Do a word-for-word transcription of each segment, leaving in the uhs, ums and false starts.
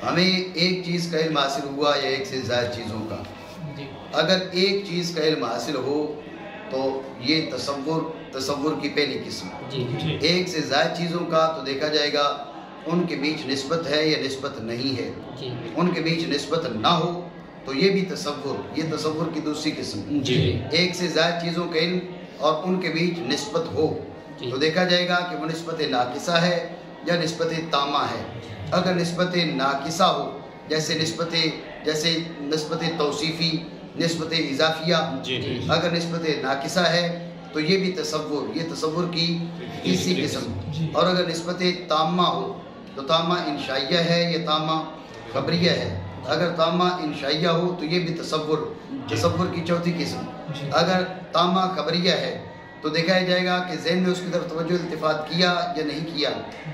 ہمیں ایک چیز کا علم حاصل ہوا یا ایک سے زائد چیزوں کا. اگر ایک چیز کا علم حاصل ہو تو یہ تصور تصور کی پہلی قسم. ایک سے زائد چیزوں کا تو دیکھا جائے گا ان کے بیچ نسبت ہے یا نسبت نہیں ہے. ان کے بیچ نسبت نہ ہو تو یہ بھی تصور، یہ تصور کی دوسری قسم. ایک سے زائد چیزوں کا علم اور ان کے بیچ نسبت ہو تو دیکھا جائے گا کہ وہ نسبت ناقصہ ہے یا نسبت تامہ ہے. اگر نسبت ناقصہ ہو جیسے نسبت جیسے نسبت توصیفی، نسبت اضافیہ، اگر نسبت ناقصہ ہے تو یہ بھی تصور، یہ تصور کی تیسری قسم. اور اگر نسبت تامہ ہو تو تامہ انشائیہ ہے یا تامہ خبریہ ہے. اگر تامہ انشائیہ ہو تو یہ بھی تصور، تصور کی چوتھی قسم. اگر تامہ خبریہ ہے تو دیکھا جائے گا کہ ذہن نے اس کی طرف توجہ التفات کیا یا نہیں کیا.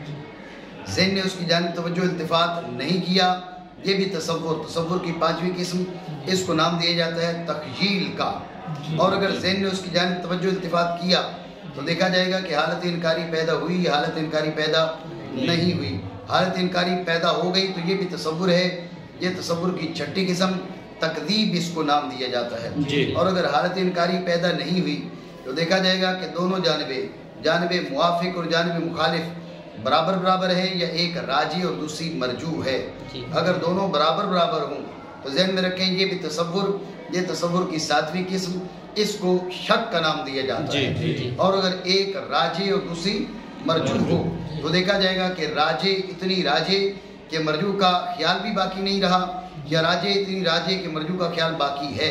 ذہن نے اس کی جانب توجہ التفات نہیں کیا، یہ بھی تصور، تصور کی پانچویں قسم. اس کو نام دیا جاتا ہے تخیل کا. اور اگر ذہن نے اس کی جانب توجہ التفات کیا تو دیکھا جائے گا کہ حالت انکاری پیدا ہوئی یا حالت انکاری پیدا نہیں ہوئی. حالت انکاری پیدا ہو گئی تو یہ بھی تصور ہے. یہ تصور کی چھٹی قسم تکذیب اس کو نام دیا جاتا ہے. اور اگر حالت انکاری پیدا نہیں ہوئی تو دیکھا جائے گا کہ دونوں جانبیں، جانب موافق اور جانب مخالف برابر برابر ہے یا ایک راجی اور دوسری مرجوح ہے. اگر دونوں برابر برابر ہوں تو ذہن میں رکھیں یہ بھی تصور، یہ تصور کی ساتویں قسم. اس کو شک کا نام دیا جاتا ہے. اور اگر ایک راجی اور دوسری مرجوح ہو تو دیکھا جائے گا کہ راجے اتنی راجے کہ مرجوح کا خیال بھی باقی نہیں رہا یا راجے اتنی راجے کہ مرجوح کا خیال باقی ہے.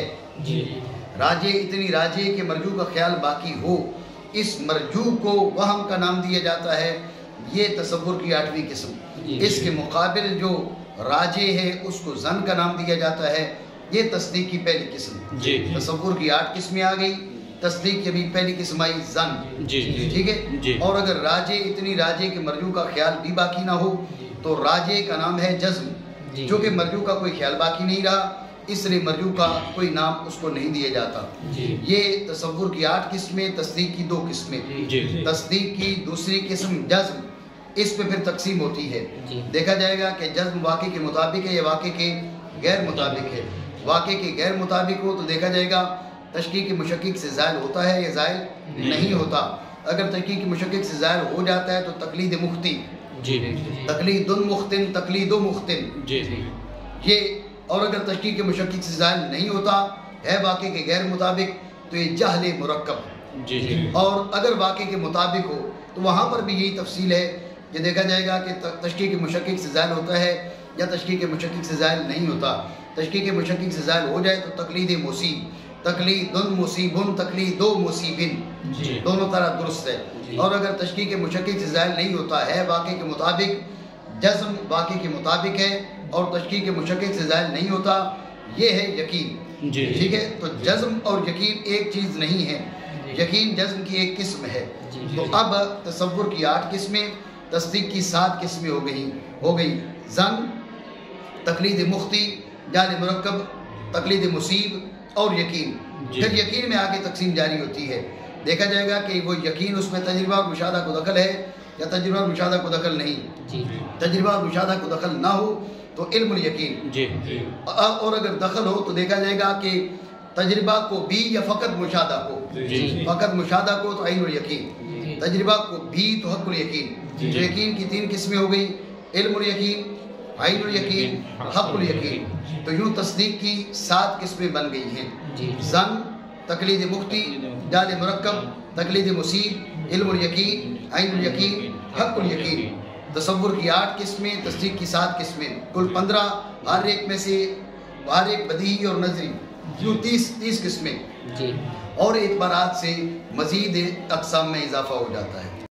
راجے اتنی راجے کہ مرجوح کا خیال باقی ہو، اس مرجوح کو وہم کا نام دیا جاتا ہے. یہ تصور کی آٹھویں قسم. اس کے مقابل جو راجے ہے اس کو زن کا نام دیا جاتا ہے. یہ تصدیق کی پہلی قسم. تصور کی آٹھ قسمیں آ گئی، تصدیق کی بھی پہلی قسم آئی زن. ٹھیک ہے. اور اگر راجے اتنی راجے کہ مرجوح کا خیال بھی باقی نہ ہو تو راجے کا نام ہے جزم. جو کہ مرجوح کا کوئی خیال باقی نہیں رہا اس لیے مرجوح کا کوئی نام اس کو نہیں دیا جاتا. یہ تصور کی آٹھ قسمیں، تصدیق کی دو قسمیں. تصدیق کی دوسری قسم جزم، اس پہ پھر تقسیم ہوتی ہے. دیکھا جائے گا کہ جزم واقع کے مطابق ہے یا واقع کے غیر مطابق ہے. واقع کے غیر مطابق ہو تو دیکھا جائے گا تشکیک مشکک سے زائل ہوتا ہے یا زائل نہیں ہوتا. اگر تشکیک مشکک سے زائل ہو جاتا ہے تو تقلید مختی، تقلید مختن، تقلید مختن یہ. اور اگر تشکیک مشکک سے زائل نہیں ہوتا ہے واقع کے غیر مطابق تو یہ جہل مرکب. اور اگر واقع کے مطابق ہو تو وہاں پر بھی یہی تفصیل ہے کہ دیکھا جائے گا کہ تشکیک مشکک سے زائل ہوتا ہے یا تشکیک مشکک سے زائل نہیں ہوتا. تشکیک مشکک سے زائل ہو جائے تو تقلید مصیب، تقلید مصیبن، تقلید مصیبن دونوں طرح درست ہے. اور اگر تشکیک مشکک سے زائل نہیں ہوتا ہے واقع کے مطابق، جزم واقع کے مطابق ہے اور تشکیک مشکک سے زائل نہیں ہوتا، یہ ہے یقین. ٹھیک ہے. تو جزم اور یقین ایک چیز نہیں ہے، یقین جزم کی ایک قسم ہے. تو اب تصور کی آٹھ قسمیں، تصدیق کی سات قسمیں ہو گئی ہو گئی زن، تقلید مختی، جعل مرکب، تقلید مصیب اور یقین. پھر یقین میں آگے تقسیم جاری ہوتی ہے. دیکھا جائے گا کہ وہ یقین اس میں تجربہ اور مشاہدہ کو دخل ہے یا تجربہ اور مشاہدہ کو دخل نہیں. تجربہ اور مشاہدہ کو دخل نہ ہو تو علم الیقین. اور اگر دخل ہو تو دیکھا جائے گا کہ تجربہ کو بھی یا فقط مشاہدہ کو، فقط مشاہدہ کو تو عین الیقین، تجربہ کو بھی تو حق الیقین. جو یقین کی تین قسمیں ہو گئی، علم الیقین، عین الیقین، حق الیقین. تو یوں تصدیق کی سات قسمیں بن گئی ہیں. زن، تقلید مختی، جعل مرکب، تقلید مصیب، علم الیقین، عین الیقین، حق الیقین. تصور کی آٹھ قسمیں، تصدیق کی سات قسمیں، کل پندرہ. ہر ایک میں سے ہر ایک بدیہی اور نظری یوں تیس تیس قسمیں. اور اعتبارات سے مزید اقسام میں اضافہ ہو جاتا ہے.